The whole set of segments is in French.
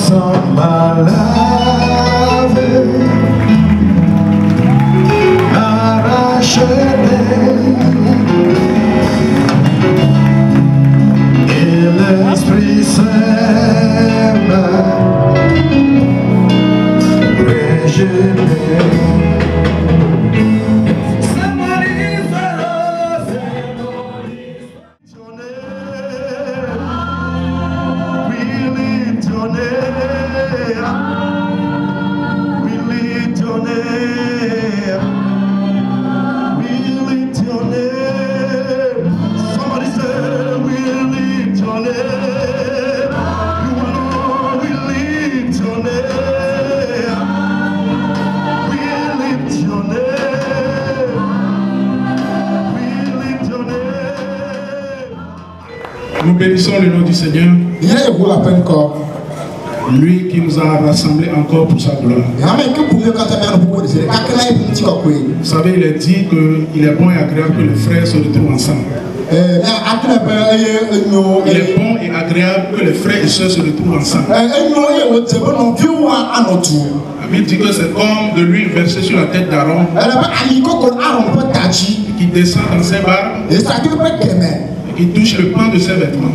Sans malade, arraché. Et l'Esprit s'aime, régénérer. Nous bénissons le nom du Seigneur. Lui qui nous a rassemblés encore pour sa gloire. Vous savez, il est dit qu'il est bon et agréable que les frères se retrouvent ensemble. Il est bon et agréable que les frères et sœurs se retrouvent ensemble. La Bible dit que c'est comme de l'huile versée sur la tête d'Aaron qui descend dans ses barbes et qui touche le pan de ses vêtements.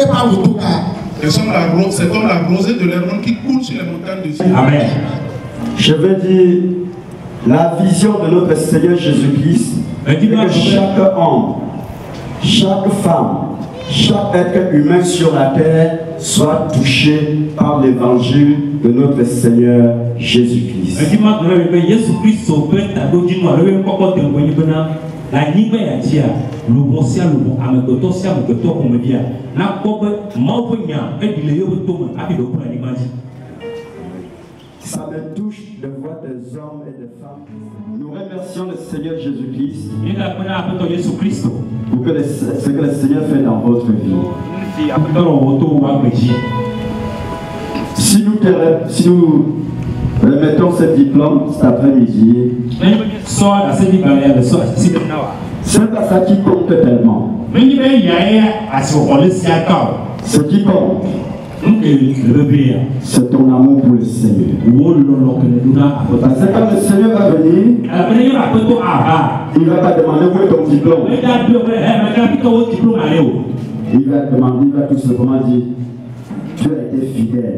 C'est comme la rosée de l'Hermon qui coule sur les montagnes de Zion. Amen. Je veux dire, la vision de notre Seigneur Jésus-Christ est que chaque homme, chaque femme, chaque être humain sur la terre soit touché par l'évangile de notre Seigneur Jésus-Christ. La ligne est dire le bon ciel, le bon amekoto ciel, le koto comme bien. Na pobe mauvonya et il est au tombe avec le point d'image. Ça me touche de voir des hommes et des femmes. Nous remercions le Seigneur Jésus-Christ. Il a appelé à peu Jésus Christ pour que ce que le Seigneur fait dans votre vie. Si nous remettons ce diplôme cet après-midi, c'est pas ça qui compte tellement. Ce qui compte, c'est ton amour pour le Seigneur. Parce que quand le Seigneur va venir, il va pas demander où est ton diplôme. Il va demander, il va tout simplement dire, tu as été fidèle.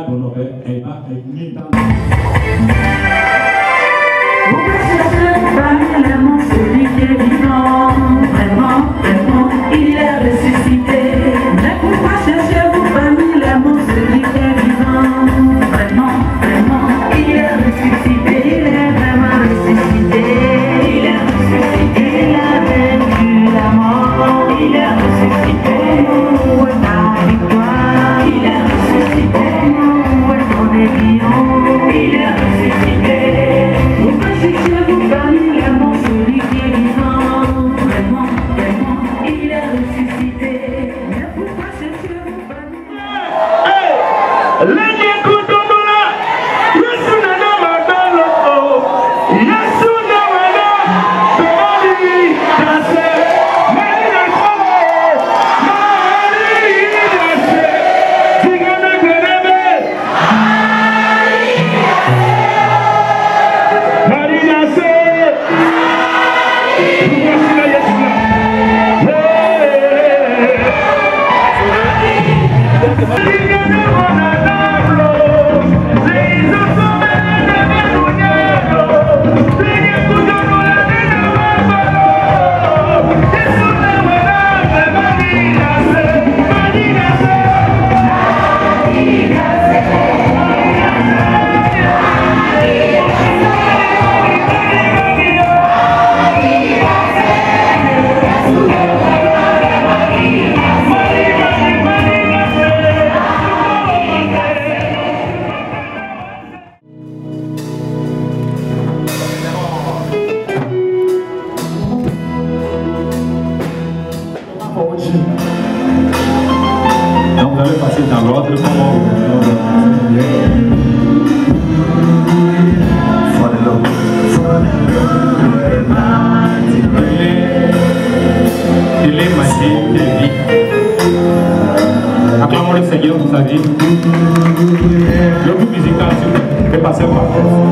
Pourquoi chercher parmi les monts celui qui est vivant? Vraiment, vraiment, il est ressuscité. Mais pourquoi cherchez-vous parmi les monts celui qui est vivant? Vraiment, vraiment, il est ressuscité. Il est vraiment ressuscité. Il est ressuscité. Il a vaincu la mort. Il est ressuscité. Où est ta victoire? Il est ressuscité. Où est ton aiguillon? Il est ressuscité. Cherchez-vous parmi les monts celui qui est vivant? Vraiment, vraiment, il est ressuscité. Mais pourquoi cherchez-vous parmi les Donc vous allez passer dans l'ordre comment il est magique de vie. acclamons le Seigneur pour sa vie. Le groupe musical, s'il vous plaît, fait passer par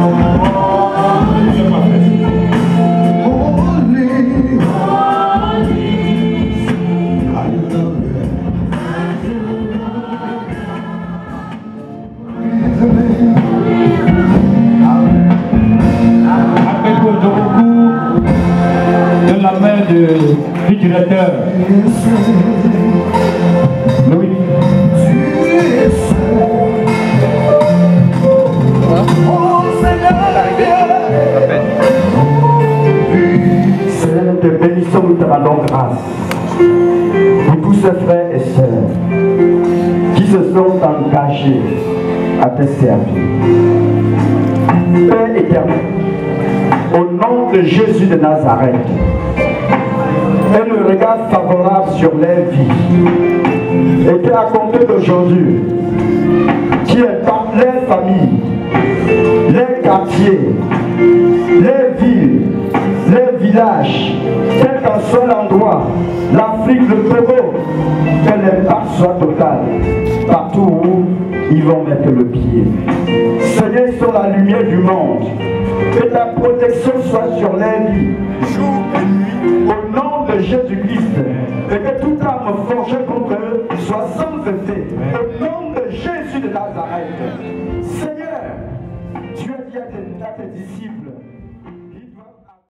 de la main du directeur Louis. Seigneur, nous te bénissons, nous te rendons grâce pour tous ces frères et sœurs qui se sont engagés à te servir. Père éternel, au nom de Jésus de Nazareth, et le regard favorable sur les vies, et qu'à compter d'aujourd'hui, qui impacte les familles, les quartiers, les villes, les villages, quel qu'en soit l'endroit, l'Afrique, le Togo, que l'impact soit total, partout où ils vont mettre le pied. Seigneur, ils sont la lumière du monde. Que ta protection soit sur les vies, jour et nuit, au nom de Jésus-Christ. Et que toute arme forgée contre eux soit sans effet. Au nom de Jésus de Nazareth. Seigneur, tu as dit à tes disciples,